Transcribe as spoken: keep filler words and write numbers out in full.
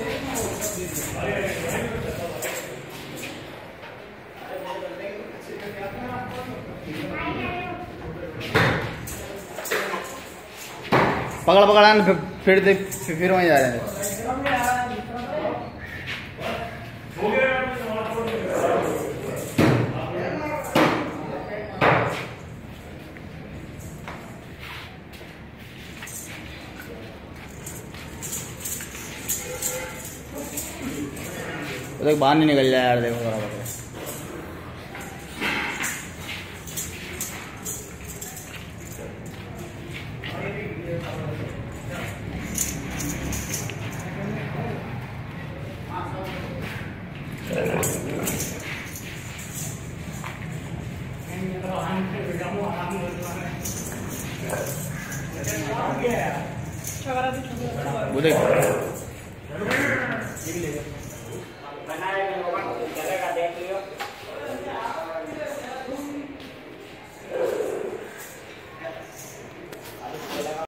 पकड़ पकड़ा फिर फिर फिर वहीं जा रहे हैं। देख बाहर नहीं निकल जाए यार, देखो बराबर। वो देख